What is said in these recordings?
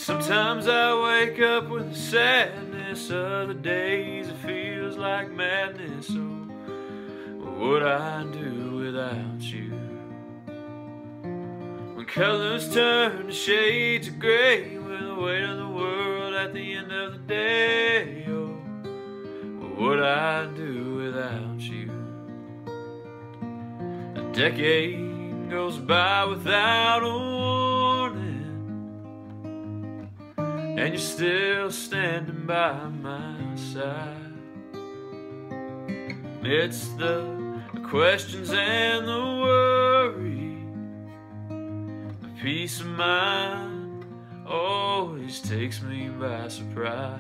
Sometimes I wake up with the sadness, other days it feels like madness. Oh, what would I do without you? When colors turn to shades of gray, with the weight of the world at the end of the day. Oh, what would I do without you? A decade goes by without a warning, and you're still standing by my side. Amidst the questions and the worry, the peace of mind always takes me by surprise.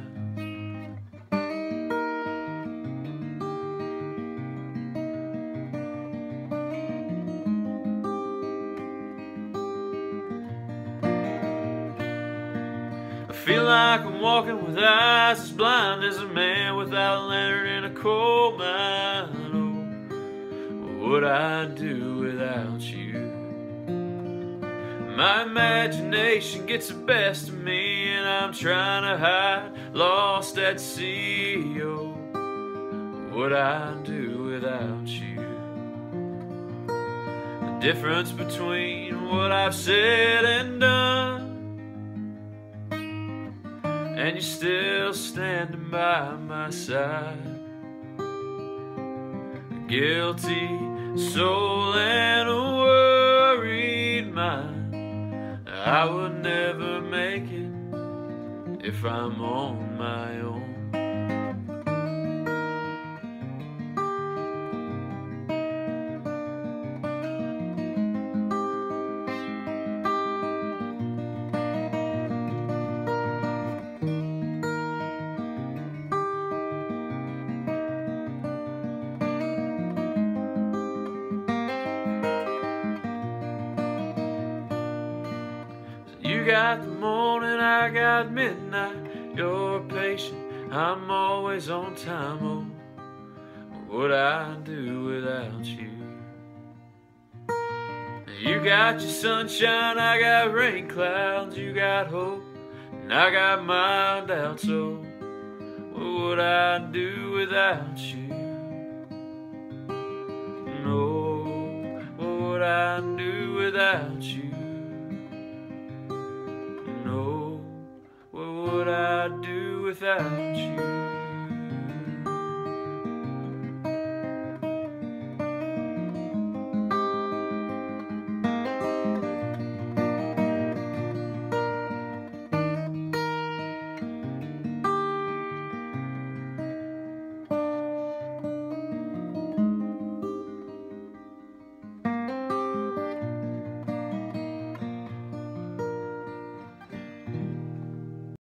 I feel like I'm walking with eyes as blind as a man without a lantern in a coal mine. Oh, what would I do without you? My imagination gets the best of me, and I'm trying to hide, lost at sea. Oh, what would I do without you? The difference between what I've said and done, and you're still standing by my side. A guilty soul and a worried mind, I would never make it if I'm on my own. You got the morning, I got midnight. You're patient, I'm always on time. Oh, what would I do without you? You got your sunshine, I got rain clouds. You got hope, and I got my doubts. So what would I do without you? No, what would I do without you? What would I do without you?